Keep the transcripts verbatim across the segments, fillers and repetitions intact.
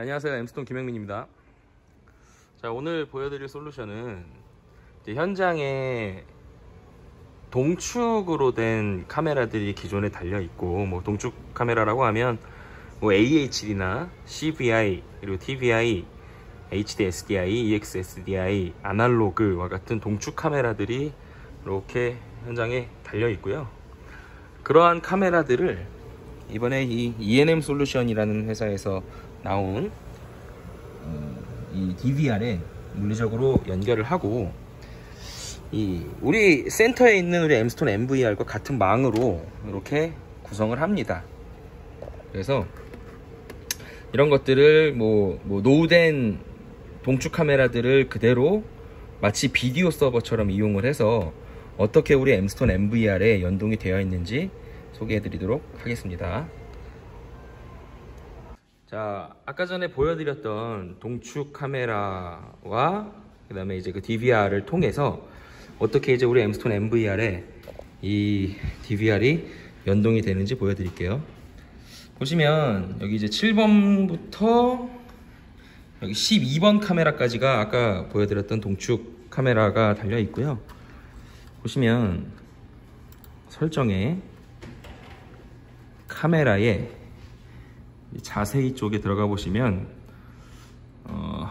네, 안녕하세요. 엠스톤 김영민입니다. 자, 오늘 보여드릴 솔루션은 이제 현장에 동축으로 된 카메라들이 기존에 달려 있고, 뭐 동축 카메라라고 하면 뭐 에이에이치디나 씨브이아이 그리고 티브이아이, 에이치디 에스디아이, 이엑스 에스디아이, 아날로그와 같은 동축 카메라들이 이렇게 현장에 달려 있고요. 그러한 카메라들을 이번에 이 이엔엠 솔루션이라는 회사에서 나온 이 디비알에 물리적으로 연결을 하고, 이 우리 센터에 있는 우리 엠스톤 엠브이알과 같은 망으로 이렇게 구성을 합니다. 그래서 이런 것들을 뭐, 뭐 노후된 동축 카메라들을 그대로 마치 비디오 서버처럼 이용을 해서 어떻게 우리 엠스톤 엠브이알에 연동이 되어 있는지 소개해 드리도록 하겠습니다. 자, 아까 전에 보여드렸던 동축 카메라와 그 다음에 이제 그 디비알을 통해서 어떻게 이제 우리 엠스톤 엠브이알에 이 디비알이 연동이 되는지 보여드릴게요. 보시면 여기 이제 칠 번부터 여기 십이 번 카메라까지가 아까 보여드렸던 동축 카메라가 달려 있고요. 보시면 설정에 카메라에 자세히 쪽에 들어가 보시면 어,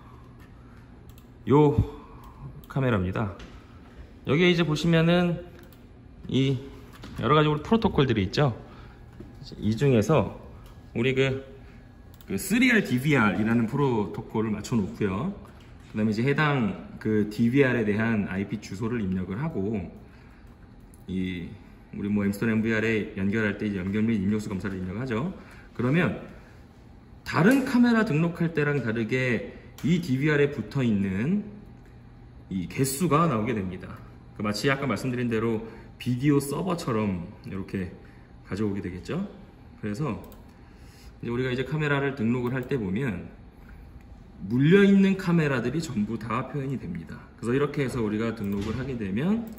요 카메라입니다. 여기에 이제 보시면은 이 여러가지 우리 프로토콜들이 있죠. 이 중에서 우리 그, 그 쓰리알 디비알 이라는 프로토콜을 맞춰 놓고요. 그 다음에 이제 해당 그 디비알에 대한 아이피 주소를 입력을 하고, 이 우리 뭐 엠스톤 엠브이알에 연결할 때 이제 연결 및 입력수 검사를 입력하죠. 그러면 다른 카메라 등록할 때랑 다르게 이 디비알에 붙어 있는 이 개수가 나오게 됩니다. 마치 아까 말씀드린 대로 비디오 서버처럼 이렇게 가져오게 되겠죠. 그래서 이제 우리가 이제 카메라를 등록을 할 때 보면 물려 있는 카메라들이 전부 다 표현이 됩니다. 그래서 이렇게 해서 우리가 등록을 하게 되면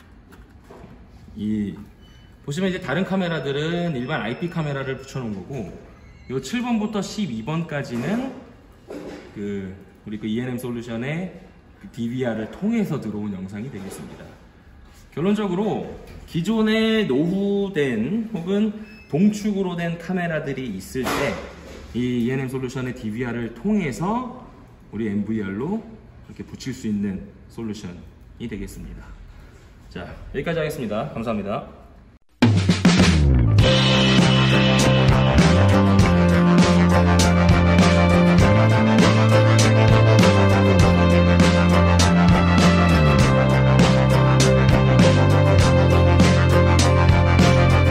이 보시면 이제 다른 카메라들은 일반 아이피 카메라를 붙여놓은 거고, 요 칠 번부터 십이 번까지는 그 우리 그 이엔엠 솔루션의 그 디비알을 통해서 들어온 영상이 되겠습니다. 결론적으로 기존에 노후된 혹은 동축으로 된 카메라들이 있을 때 이 이엔엠 솔루션의 디비알을 통해서 우리 엠브이알로 이렇게 붙일 수 있는 솔루션이 되겠습니다. 자, 여기까지 하겠습니다. 감사합니다.